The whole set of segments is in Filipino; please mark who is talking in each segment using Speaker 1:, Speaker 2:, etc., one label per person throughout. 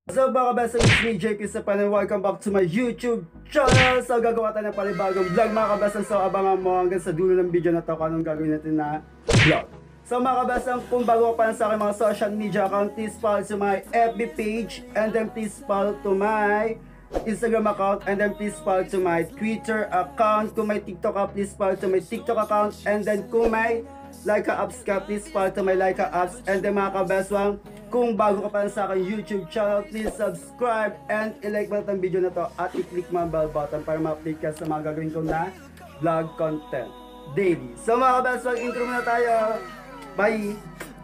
Speaker 1: So mga kabesa, it's me JP Sapan and welcome back to my YouTube channel. So gagawa tayo ng panibagong vlog mga kabesa. So abangan mo hanggang sa dulo ng video na to kung anong gagawin natin na vlog. So mga kabesa, kung bago ka pa sa aking mga social media account, please follow to my FB page and then please follow to my Instagram account and then please follow to my Twitter account. Kung may TikTok ka, please follow to my TikTok account and then kung may Laika apps ka, please follow to my Laika apps and then mga kabeswang, kung bago ka pa sa aking YouTube channel, please subscribe and i-like mo ang video na to at i-click mo ang bell button para ma-update ka sa mga gagawin ko na vlog content daily. So mga kabeswang, intro muna tayo. Bye!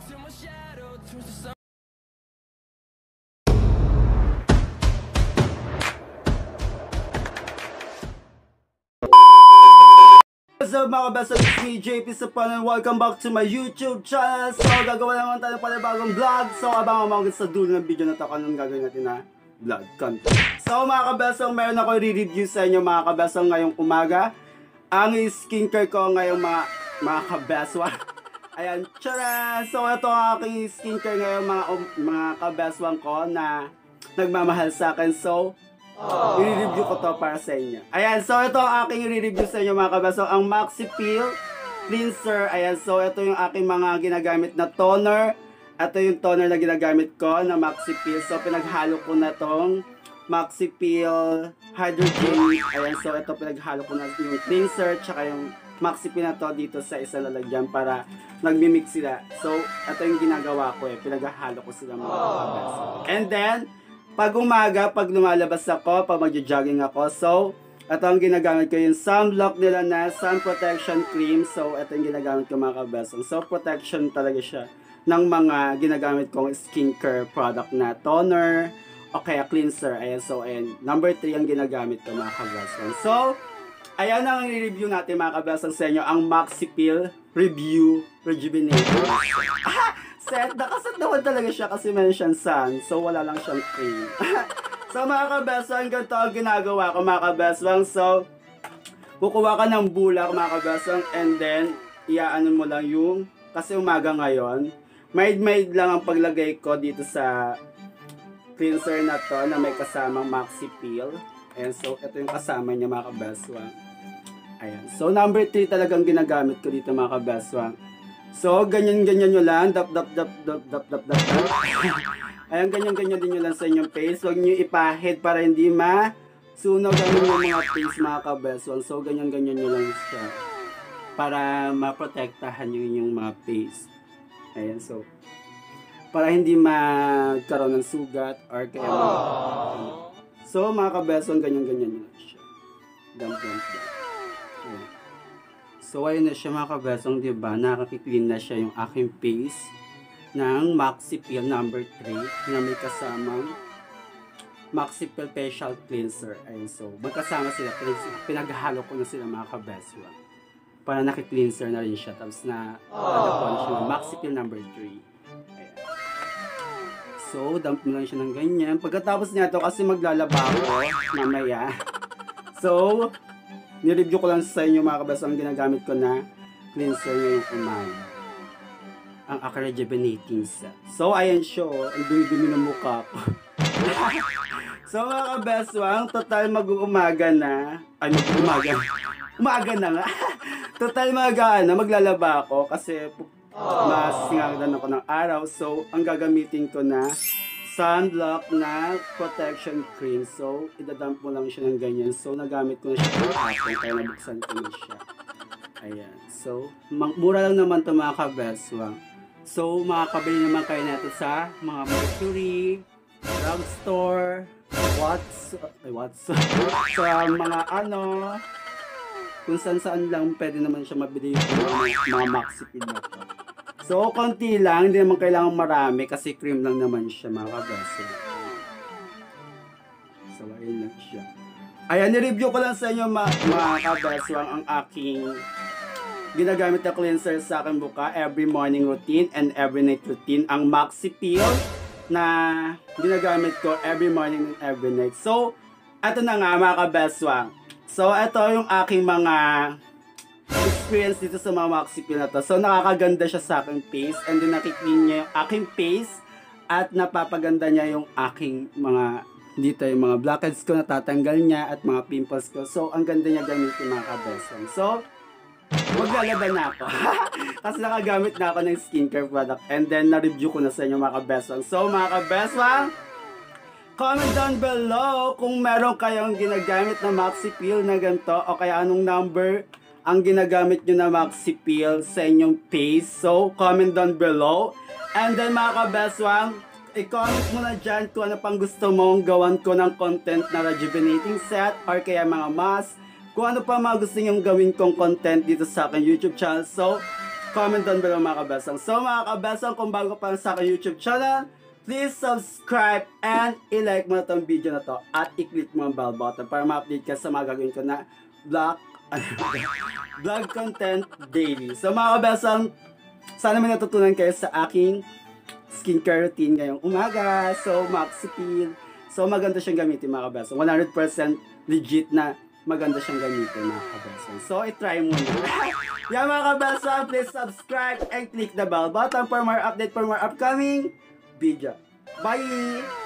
Speaker 1: What's up mga kabesa, it's me JP Sapan and welcome back to my YouTube channel. So gagawa naman tayo ng panibagong vlog. So abangan mo sa dulo ng video na to kung anong gagawin natin na vlog content. So mga kabesa, meron ako i-review sa inyo mga kabesa ngayong umaga. Ang skincare ko ngayong mga kabeswa. Ayan, tara! So ito ang aking skincare ngayong mga kabeswang ko na nagmamahal sa akin. So i-review ko to para sa inyo. Ayan, so ito ang aking i-review sa inyo mga kabeswang, ang Maxi Peel Cleanser. Ayan, so ito yung aking mga ginagamit na toner. Ito yung toner na ginagamit ko na Maxi Peel. So pinaghalo ko na tong Maxi Peel Hydrogen. Ayan, so ito pinaghalo ko na yung cleanser tsaka yung Maxi Peel na to dito sa isang lalagyan para nagmimix sila. So ito yung ginagawa ko pinaghalo ko sila mga kabeswang. And then pag umaga, pag lumalabas ako, pag magja-jogging ako, so ito ang ginagamit ko yung sunblock nila na sun protection cream. So ito yung ginagamit ko mga kabeswang. So protection talaga siya ng mga ginagamit kong skincare product na toner o kaya cleanser. Ayan, so ayan, number 3 ang ginagamit ko mga kabeswang. So ayan ang i-review natin mga kabeswang sa inyo, ang Maxi Peel Review Rejuvenator set. Nakaset naman talaga siya kasi meron siyang sun. So wala lang siyang cream. So mga kabeswang, ganito ang ginagawa ko mga kabeswang. So kukuha ka ng bulak mga kabeswang and then iaano mo lang yung, kasi umaga ngayon, mild lang ang paglagay ko dito sa cleanser na to na may kasamang Maxi Peel. And so ito yung kasama niya mga kabeswang. Ayan. So number 3 talagang ginagamit ko dito mga kabeswang. So, ganyan-ganyan nyo lang. Dap. Ayan, ganyan-ganyan din nyo lang sa inyong face. Huwag nyo ipahid para hindi masunog ang mga face mga kabeswang. So, ganyan-ganyan nyo lang siya para maprotektahan nyo yung mga face. Ayan, so para hindi magkaroon ng sugat or kaya so, mga kabeswang, ganyan-ganyan nyo lang siya. Dam. Ayan. So ayun na siya mga kabeswang, diba? Nakakiclean na siya yung aking face ng Maxi Peel number 3 na may kasamang Maxi Peel Facial Cleanser. Ayun, so magkasama sila. Pinaghalo ko na sila mga kabeswang para nakicleanser na rin siya. Tapos na nadapuan siya ng Maxi Peel number 3. Ayan. So dump mo lang siya ng ganyan. Pagkatapos niya to, kasi maglalaba ako mamaya. So nireview ko lang sa inyo mga kabeswang ang ginagamit ko na cleanser ngayong umaga. Ang Acne-rejuvenating set. So ayan siya, ang dumi-dumi ng mukha ko. So mga kabeswang, total mag-umaga na. Ay, umaga na nga. Total maglalaba ako kasi masingagdan ako ng araw. So ang gagamitin ko na sunblock na protection cream. So, idadump mo lang siya ng ganyan. So, nagamit ko na siya kahapon kaya nabuksan ko na siya. Ayan. So, mura lang naman ito mga kabeswang. So, makakabili naman kayo natin sa mga Mercury, drugstore, sa mga kung saan lang pwede naman siya mabili yung mga Maxi Peel na to. So, konti lang, hindi naman kailangan marami kasi cream lang naman siya mga kabeswang. So, ayun lang siya. Ayan, nireview ko lang sa inyo mga kabeswang ang aking ginagamit na cleanser sa aking buka, every morning routine and every night routine. Ang Maxi Peel na ginagamit ko every morning and every night. So, eto na nga mga kabeswang. So, eto yung aking mga experience dito sa mga Maxipeel na to. So nakakaganda siya sa aking face and then nakiklean niya yung aking face at napapaganda niya yung aking mga dito yung mga blackheads ko, natatanggal niya at mga pimples ko. So, ang ganda niya gamitin mga kabeswang. So, maglalaban na ako. Kasi nakagamit na ako ng skincare product and then na-review ko na sa inyo mga kabeswang. So, mga kabeswang, comment down below kung meron kayong ginagamit na Maxi Peel na ganito o kaya anong number ang ginagamit nyo na Maxi Peel sa inyong face. So, comment down below. And then mga kabeswang, i-comment mo na dyan kung ano pang gusto mong gawan ko ng content na rejuvenating set or kaya mga mask. Kung ano pa mga gusto nyong gawin kong content dito sa akin YouTube channel. So, comment down below mga kabeswang. So mga kabeswang, kung bago pa sa akin YouTube channel, please subscribe and i-like mo na itong video na to at i-click mo ang bell button para ma-update ka sa mga gagawin ko na vlog content daily. So mga kabeswang, sana may natutunan kayo sa aking skincare routine ngayong umaga. So, Maxi Peel. So, maganda siyang gamitin mga kabeswang. 100% legit na maganda siyang gamitin mga kabeswang. So, i-try mo na. Yan mga kabeswang, please subscribe and click the bell button for more update for more upcoming video. Bye!